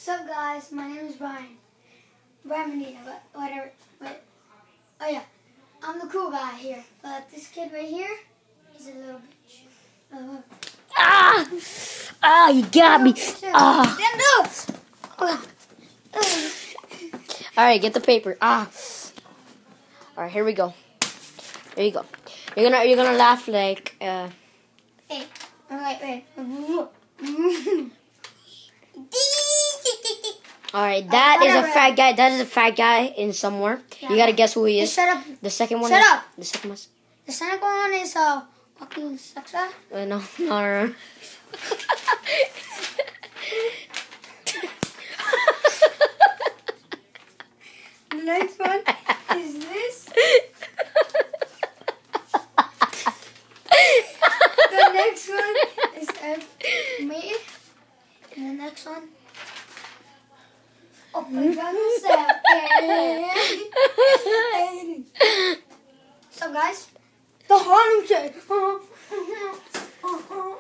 What's up, guys? My name is Brian. Brian Medina, but whatever. But, oh yeah, I'm the cool guy here. But this kid right here, he's a little bitch. You got me. Stand up! All right, get the paper. All right, here we go. There you go. You're gonna laugh like. Hey, wait. All right, that is a fat guy. That is a fat guy in somewhere. Yeah. You gotta guess who he is. Shut up. The second one. Shut up. The second one. The second one is fucking Saxa. No. The next one is this. The next one is me. And the next one. Oh my God, what's that? What's up, guys? The Harlem Shake.